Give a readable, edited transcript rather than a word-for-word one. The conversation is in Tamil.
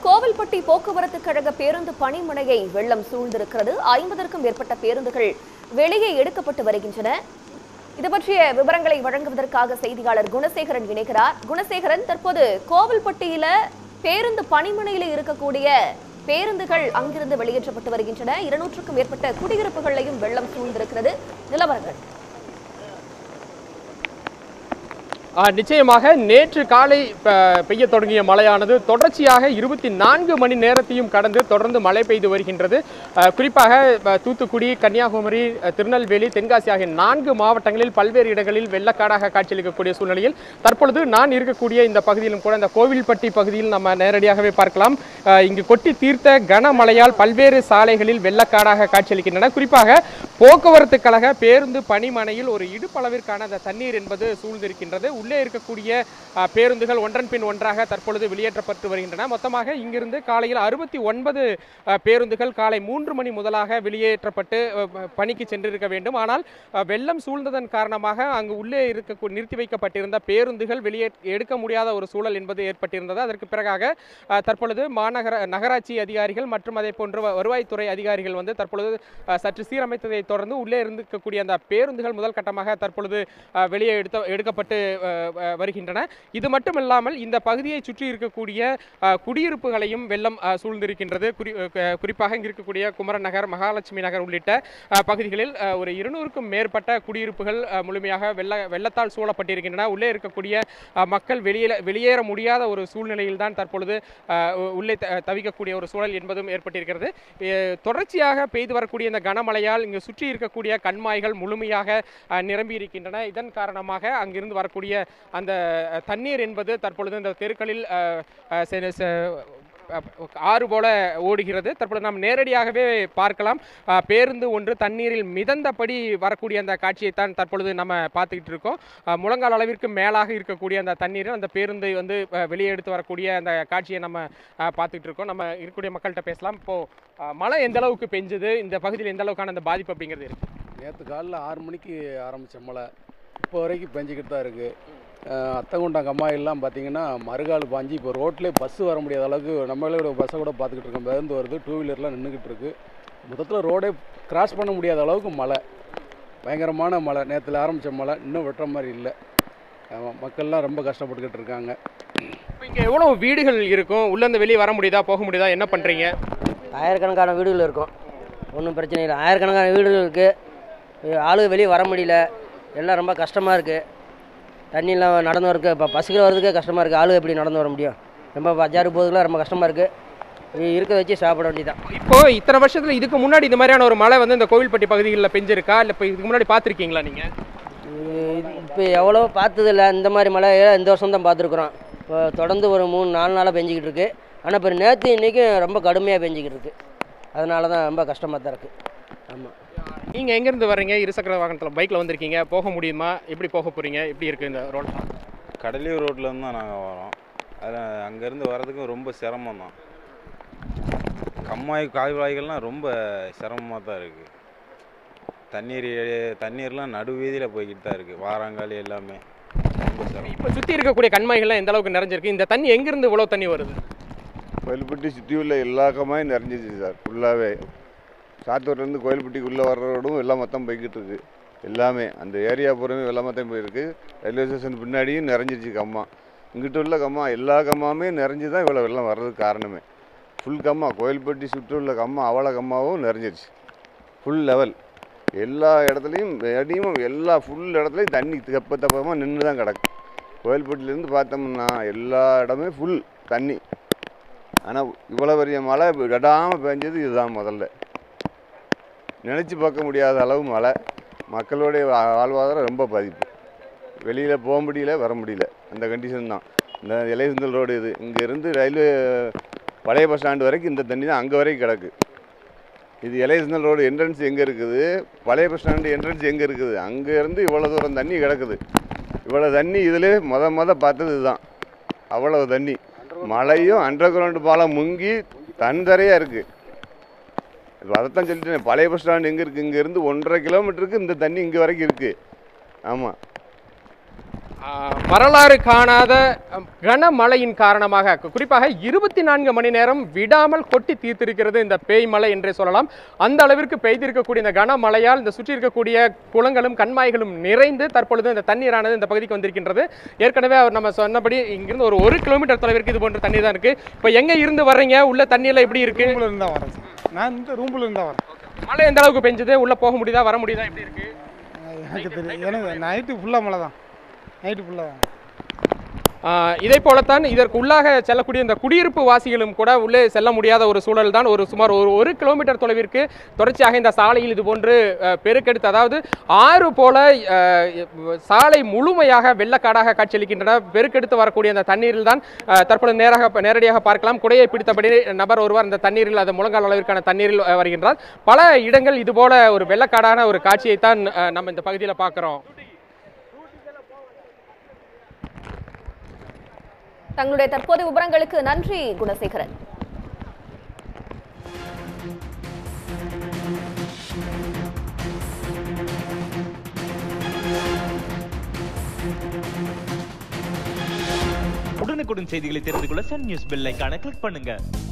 கோவில்பட்டி போக்குவரத்து கழக பேருந்து பணிமனையை வெள்ளம் சூழ்ந்திருக்கிறது. 50க்கும் மேற்பட்ட பேருந்துகள் வெளியே எடுக்கப்பட்டு வருகின்றன. இது பற்றிய விவரங்களை வழங்குவதற்காக செய்தியாளர் குணசேகரன் இணைகிறார். குணசேகரன், தற்போது கோவில்பட்டியில பேருந்து பணிமனையில இருக்கக்கூடிய பேருந்துகள் அங்கிருந்து வெளியேற்றப்பட்டு வருகின்றன. 200க்கும் மேற்பட்ட குடியிருப்புகளையும் வெள்ளம் சூழ்ந்திருக்கிறது. நிலவரங்கள் நிச்சயமாக நேற்று காலை பெய்ய தொடங்கிய மழையானது தொடர்ச்சியாக 24 மணி நேரத்தையும் கடந்து தொடர்ந்து மழை பெய்து வருகின்றது. குறிப்பாக தூத்துக்குடி, கன்னியாகுமரி, திருநெல்வேலி, தென்காசி ஆகிய 4 மாவட்டங்களில் பல்வேறு இடங்களில் வெள்ளக்காடாக காட்சியளிக்கக்கூடிய சூழ்நிலையில் தற்பொழுது நான் இருக்கக்கூடிய இந்த பகுதியிலும் கூட இந்த கோவில்பட்டி பகுதியில் நம்ம நேரடியாகவே பார்க்கலாம். இங்கு கொட்டி தீர்த்த கனமழையால் பல்வேறு சாலைகளில் வெள்ளக்காடாக காட்சியளிக்கின்றன. குறிப்பாக போக்குவரத்து கழக பேருந்து பணிமனையில் ஒரு இடுப்பளவிற்கான அந்த தண்ணீர் என்பது சூழ்ந்திருக்கின்றது. உள்ளே இருக்கக்கூடிய பேருந்துகள் ஒன்றன் பின் ஒன்றாக தற்பொழுது வெளியேற்றப்பட்டு வருகின்றன. மொத்தமாக இங்கிருந்து காலையில் 69 பேருந்துகள் காலை 3 மணி முதலாக வெளியேற்றப்பட்டு பணிக்கு சென்றிருக்க வேண்டும். ஆனால் வெள்ளம் சூழ்ந்ததன் காரணமாக அங்கு உள்ளே நிறுத்தி வைக்கப்பட்டிருந்த பேருந்துகள் வெளியே எடுக்க முடியாத ஒரு சூழல் என்பது ஏற்பட்டிருந்தது. அதற்கு பிறகாக தற்பொழுது நகராட்சி அதிகாரிகள் மற்றும் அதே போன்று வருவாய்த்துறை அதிகாரிகள் வந்து தற்பொழுது சற்று சீரமைத்ததை தொடர்ந்து உள்ளே இருக்கக்கூடிய அந்த பேருந்துகள் முதல் கட்டமாக தற்பொழுது வெளியே எடுக்கப்பட்டு வருகின்றன. இது மட்டுமில்லாமல் இந்த பகுதியை சுற்றி இருக்கக்கூடிய குடியிருப்புகளையும் வெள்ளம் சூழ்ந்திருக்கின்றது. குறிப்பாக இங்கு இருக்கக்கூடிய குமரன் நகர், மகாலட்சுமி நகர் உள்ளிட்ட பகுதிகளில் ஒரு 200க்கும் மேற்பட்ட குடியிருப்புகள் முழுமையாக வெள்ளத்தால் சூழப்பட்டிருக்கின்றன. உள்ளே இருக்கக்கூடிய மக்கள் வெளியேற முடியாத ஒரு சூழ்நிலையில் தான் தற்பொழுது உள்ளே தவிக்கக்கூடிய ஒரு சூழல் என்பதும் ஏற்பட்டிருக்கிறது. தொடர்ச்சியாக பெய்து வரக்கூடிய இந்த கனமழையால் இங்கு சுற்றி இருக்கக்கூடிய கண்மாய்கள் முழுமையாக நிரம்பி இருக்கின்றன. இதன் காரணமாக அங்கிருந்து வரக்கூடிய அந்த தண்ணீர் என்பது தற்பொழுது இந்த தெருக்களில் ஆறு போல ஓடுகிறது. தற்பொழுது நாம் நேரடியாகவே பார்க்கலாம். பேருந்து ஒன்று தண்ணீரில் மிதந்தபடி வரக்கூடிய அந்த காட்சியை தான் தற்பொழுது நம்ம பார்த்துக்கிட்டு இருக்கோம். முழங்கால் அளவிற்கு மேலாக இருக்கக்கூடிய அந்த தண்ணீர் அந்த பேருந்தை வந்து வெளியே எடுத்து வரக்கூடிய அந்த காட்சியை நம்ம பார்த்துக்கிட்டு இருக்கோம். நம்ம இருக்கக்கூடிய மக்கள்கிட்ட பேசலாம். இப்போது மழை எந்த அளவுக்கு பெஞ்சுது, இந்த பகுதியில் எந்த அளவுக்கான அந்த பாதிப்பு அப்படிங்கிறது இருக்கு? நேற்று காலையில் 6 மணிக்கு ஆரம்பித்த மழை இப்போ வரைக்கும் பெஞ்சிக்கிட்டு தான் இருக்குது. அத்தங்குண்டம் கம்மாயெல்லாம் பார்த்திங்கன்னா மறுகால் பாஞ்சி இப்போ ரோட்லேயே பஸ்ஸு வர முடியாத அளவுக்கு நம்மளோட பஸ்ஸை கூட பார்த்துக்கிட்டு இருக்கோம். பேருந்து வருது, 2 வீலர்லாம் நின்றுக்கிட்டு இருக்குது. மொத்தத்தில் ரோடே கிராஸ் பண்ண முடியாத அளவுக்கு மழை, பயங்கரமான மழை. நேற்றுல ஆரம்பித்த மழை இன்னும் வெட்டுற மாதிரி இல்லை. மக்கள்லாம் ரொம்ப கஷ்டப்பட்டுக்கிட்டு இருக்காங்க. இப்போ இங்கே எவ்வளோ வீடுகள் இருக்கும்? உள்ளேருந்து வெளியே வர முடியுதா, போக முடியுதா, என்ன பண்ணுறீங்க? ஆயிரக்கணக்கான வீடுகள் இருக்கும், ஒன்றும் பிரச்சனை இல்லை. ஆயிரக்கணக்கான வீடுகள் இருக்குது, ஆளுங்க வெளியே வர முடியல, எல்லாம் ரொம்ப கஷ்டமாக இருக்குது. தண்ணியெல்லாம் நடந்து வரக்கு இப்போ பஸ்ஸுக்கு வரதுக்கே கஷ்டமாக இருக்குது. ஆளு எப்படி நடந்து வர முடியும்? ரொம்ப பஜாருக்கு போகிறதுக்குலாம் ரொம்ப கஷ்டமாக இருக்குது. இருக்க வச்சு சாப்பிட வேண்டியதான். இப்போது இத்தனை வருஷத்தில் இதுக்கு முன்னாடி இந்த மாதிரியான ஒரு மழை வந்து இந்த கோவில்பட்டி பகுதிகளில் பெஞ்சிருக்கா, இல்லை இப்போ இதுக்கு முன்னாடி பார்த்துருக்கீங்களா நீங்கள்? இப்போ எவ்வளோ பார்த்ததில்ல இந்த மாதிரி மழை. இந்த வருஷம் தான் பார்த்துருக்குறோம். இப்போ தொடர்ந்து ஒரு 3-4 நாளாக பெஞ்சிக்கிட்டு இருக்குது. ஆனால் இப்போ நேற்று இன்றைக்கும் ரொம்ப கடுமையாக பெஞ்சிக்கிட்டு இருக்குது. அதனால தான் ரொம்ப கஷ்டமாக தான் இருக்குது. ஆமாம். நீங்கள் எங்கேருந்து வர்றீங்க? இருசக்கர வாகனத்தில் பைக்கில் வந்திருக்கீங்க, போக முடியுமா? எப்படி போக போகிறீங்க? எப்படி இருக்குது இந்த ரோடு? கடலூர் ரோட்லேருந்து தான் நாங்கள் வரோம். அதில் அங்கேருந்து வர்றதுக்கும் ரொம்ப சிரமம் தான். கம்மாய் கால்வாய்கள்லாம் ரொம்ப சிரமமாக தான் இருக்குது. தண்ணீர்லாம் நடுவீதியில் போய்கிட்டு தான் இருக்குது. வாராங்காலி எல்லாமே ரொம்ப சிரமம். இப்போ சுற்றி இருக்கக்கூடிய கண்மாய்கள்லாம் எந்த அளவுக்கு நிறைஞ்சிருக்கு? இந்த தண்ணி எங்கேருந்து இவ்வளோ தண்ணி வருது? கோயில்பட்டி சுற்றி உள்ள எல்லா கம்மாயும் நிறைஞ்சிச்சு சார். ஃபுல்லாகவே சாத்தூர்லேருந்து கோயில்பட்டிக்குள்ளே வர்ற ரோடும் எல்லாம் மொத்தம் போய்கிட்டு இருக்குது. எல்லாமே அந்த ஏரியா பூராமே வெள்ளம் மொத்தம் போயிருக்கு. ரயில்வே ஸ்டேஷன் பின்னாடியும் நிறைஞ்சிருச்சு கம்மா. இங்கிட்ட உள்ள கம்மா எல்லா கம்மாவுமே நிறைஞ்சி தான் இவ்வளோ வெள்ளம் வர்றதுக்கு காரணமே. ஃபுல் கம்மா கோயில்பட்டி சுற்றி உள்ள கம்மா அவ்வளோ கம்மாவும் நிறைஞ்சிருச்சு. ஃபுல் லெவல் எல்லா இடத்துலையும் எல்லா ஃபுல் இடத்துலையும் தண்ணி தப்பமாக நின்று தான் கிடக்கு. கோயில்பட்டியிலேருந்து பார்த்தோம்னா எல்லா இடமே ஃபுல் தண்ணி. ஆனால் இவ்வளோ பெரிய மழை விடாமல் பெஞ்சது இதுதான் முதல்ல. நினச்சி பார்க்க முடியாத அளவு மழை. மக்களுடைய வாழ்வாதாரம் ரொம்ப பாதிப்பு. வெளியில் போக முடியல, வர முடியல, அந்த கண்டிஷன் தான். இந்த இலையுந்தல் ரோடு இது இங்கேருந்து ரயில்வே பழைய பஸ் ஸ்டாண்டு வரைக்கும் இந்த தண்ணி தான் அங்கே வரைக்கும் கிடக்கு. இது இலையுந்தல் ரோடு என்ட்ரன்ஸ் எங்கே இருக்குது, பழைய பஸ் ஸ்டாண்டு என்ட்ரன்ஸ் எங்கே இருக்குது, அங்கேருந்து இவ்வளோ தூரம் தண்ணி கிடக்குது. இவ்வளோ தண்ணி இதில் பார்த்தது இதுதான். அவ்வளோ தண்ணி மழையும் அண்டர் கிரவுண்டு பாலம் முங்கி தன்தரையாக இருக்குது. இப்போ அதைத்தான் சொல்லிட்டேன். பழைய பஸ் ஸ்டாண்டு எங்கே இருக்குது, இங்கேருந்து 1.5 கிலோமீட்டருக்கு இந்த தண்ணி இங்கே வரைக்கும் இருக்குது. ஆமாம். வரலாறு காணாத கனமழையின் காரணமாக குறிப்பாக 24 மணி நேரம் விடாமல் கொட்டி தீர்த்திருக்கிறது இந்த பேய் மழை என்றே சொல்லலாம். அந்த அளவிற்கு பெய்திருக்கக்கூடிய இந்த கனமழையால் இந்த சுற்றி இருக்கக்கூடிய குளங்களும் கண்மாய்களும் நிறைந்து தற்பொழுது இந்த தண்ணீரானது இந்த பகுதிக்கு வந்திருக்கின்றது. ஏற்கனவே அவர் நம்ம சொன்னபடி இங்கிருந்து ஒரு 1 கிலோமீட்டர் தொலைவிற்கு இது போன்ற தண்ணீர் தான் இருக்கு. இப்போ எங்க இருந்து வர்றீங்க? உள்ள தண்ணியெல்லாம் எப்படி இருக்கு? ரூம்ல இருந்தா வரேன். நான் இந்த ரூம்ல இருந்தா வரேன். மழை எந்த அளவுக்கு பெஞ்சது? உள்ள போக முடியுதா, வர முடியுதா, எப்படி இருக்கு? எனக்கு தெரியும். எனக்கு நைட்டு ஃபுல்லாக மழை தான். நைட்டு ஃபுல்லாக தான். இதே போலத்தான் இதற்கு உள்ளாக செல்லக்கூடிய இந்த குடியிருப்பு வாசிகளும் கூட உள்ளே செல்ல முடியாத ஒரு சூழல் தான். சுமார் ஒரு கிலோமீட்டர் தொலைவிற்கு தொடர்ச்சியாக இந்த சாலையில் இது போன்று பெருக்கெடுத்து, அதாவது ஆறு போல சாலை முழுமையாக வெள்ளக்காடாக காட்சியளிக்கின்றன. பெருக்கெடுத்து வரக்கூடிய அந்த தண்ணீரில் தான் தற்பொழுது நேரடியாக பார்க்கலாம். குடையை பிடித்தபடி நபர் ஒருவர் அந்த தண்ணீரில், அது முழங்கால் அளவிற்கான தண்ணீரில் வருகின்றார். பல இடங்கள் இது போல ஒரு வெள்ளக்காடான ஒரு காட்சியைத்தான் நம்ம இந்த பகுதியில் பார்க்கிறோம். தங்களுடைய தற்போதைய விவரங்களுக்கு நன்றி குணசேகரன். உடனுக்குடன் செய்திகளை தெரிந்து கொள்ள சன் நியூஸ் பெல் ஐகானை கிளிக் பண்ணுங்க.